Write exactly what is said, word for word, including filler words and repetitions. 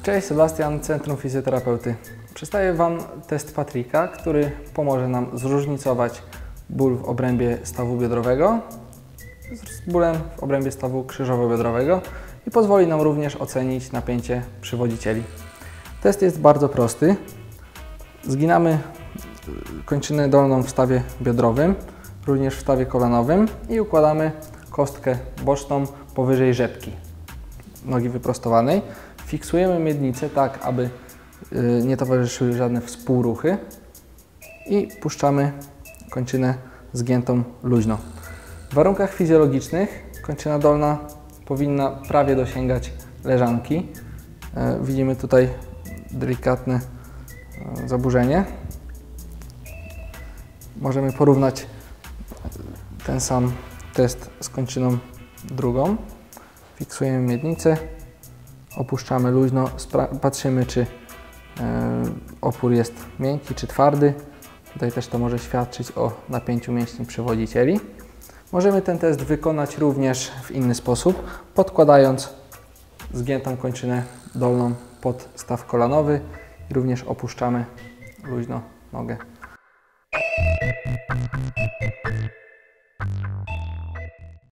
Cześć, Sebastian, Centrum Fizjoterapeuty. Przedstawię Wam test Patryka, który pomoże nam zróżnicować ból w obrębie stawu biodrowego z bólem w obrębie stawu krzyżowo-biodrowego i pozwoli nam również ocenić napięcie przywodzicieli. Test jest bardzo prosty. Zginamy kończynę dolną w stawie biodrowym, również w stawie kolanowym i układamy kostkę boczną powyżej rzepki nogi wyprostowanej. Fiksujemy miednicę tak, aby nie towarzyszyły żadne współruchy i puszczamy kończynę zgiętą luźno. W warunkach fizjologicznych kończyna dolna powinna prawie dosięgać leżanki. Widzimy tutaj delikatne zaburzenie. Możemy porównać ten sam test z kończyną drugą. Fiksujemy miednicę, opuszczamy luźno, patrzymy, czy opór jest miękki czy twardy. Tutaj też to może świadczyć o napięciu mięśni przywodzicieli. Możemy ten test wykonać również w inny sposób, podkładając zgiętą kończynę dolną pod staw kolanowy i również opuszczamy luźno nogę.